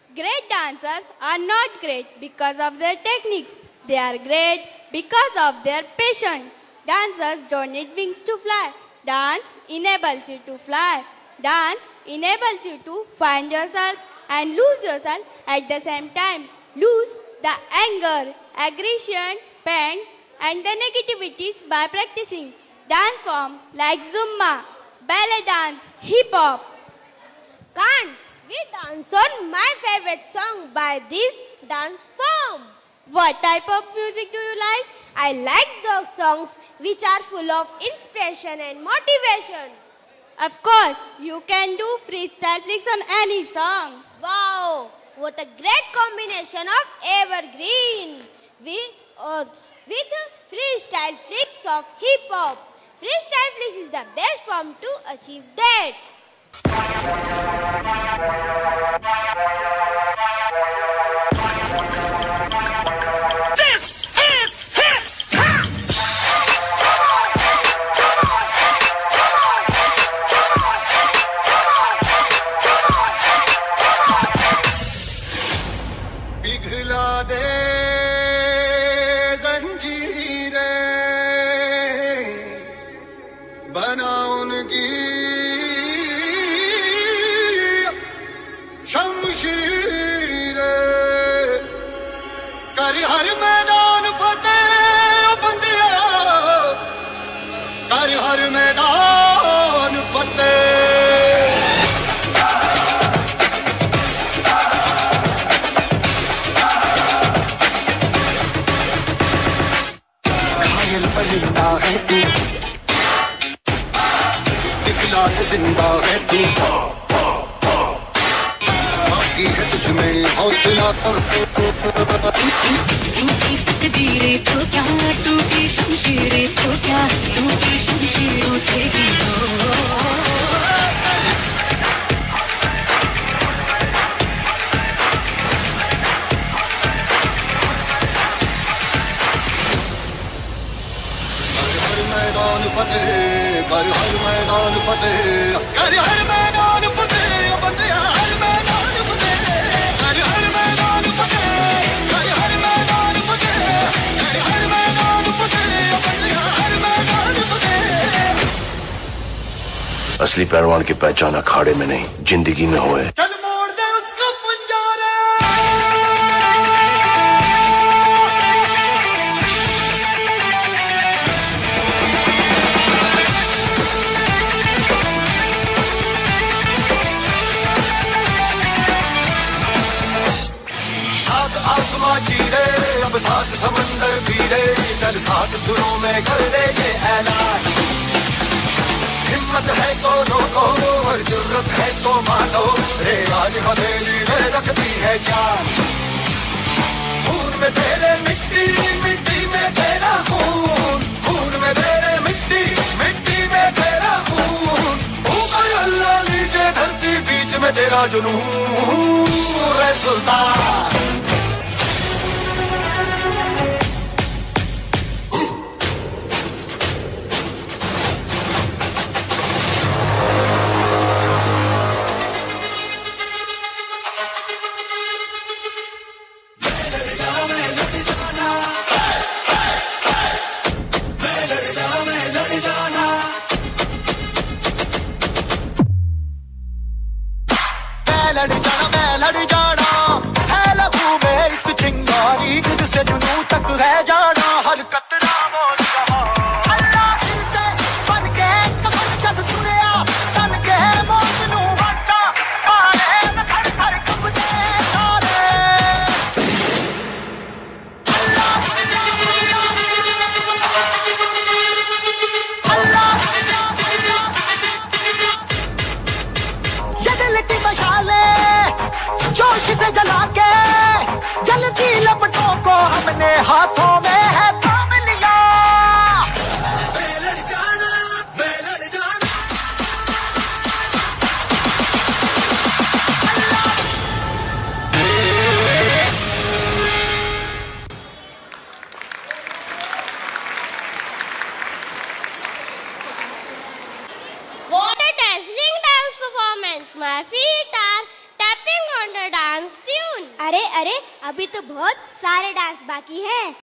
Great dancers are not great because of their techniques. They are great because of their passion. Dancers don't need wings to fly. Dance enables you to fly. Dance enables you to find yourself and lose yourself at the same time. Lose the anger, aggression, pain and the negativities by practicing dance form like Zumba, ballet dance, hip hop. Can't we dance on my favorite song by this dance form? What type of music do you like? I like those songs which are full of inspiration and motivation. Of course, you can do freestyle flicks on any song. Wow, what a great combination of evergreen with freestyle flicks of hip hop. Freestyle flicks is the best form to achieve that. जिंदा है तू बाकी है तुझ में हौसला तकदीरें तो क्या टूटी शमशीरें तो क्या टूटी शमशीरों से ही कर हर मैदान फतेह कर हर मैदान फतेह बंदिया हर मैदान फतेह कर हर मैदान फतेह कर हर मैदान फतेह कर हर मैदान फतेह बंदिया हर मैदान फतेह। असली पहलवान की पहचान अखाड़े में नहीं जिंदगी में होए। चीरे अब साथ समंदर पीरे चल साथ सुरों में कर दे ये ऐलान। हिम्मत है तो रोको और जुर्रत है तो मानो रे आज हवेली में रखती है जान। खून में तेरे मिट्टी मिट्टी में तेरा खून खून में तेरे मिट्टी मिट्टी में तेरा खून ऊपर अल्लाह नीचे धरती बीच में तेरा जुनून रे सुल्तान। मैं लड़ जाना है लहू में एक चिंगारी सिर से जुनून तक रह जाना हर कतरा मोर रहा अल्लाह से बन के कफन जब चुनिया तन के मौत नू बचा मारे में थर थर कंबदे सारे अल्लाह ये दिल की मशाले जोश से जला के जलती लपटों को हमने हाथों में है थाम लिया। मैं लड़ जाना मैं लड़ जाना What a dazzling dance performance! My feet are tapping on the dance tune. अरे अरे, अभी तो बहुत सारे डांस बाकी हैं।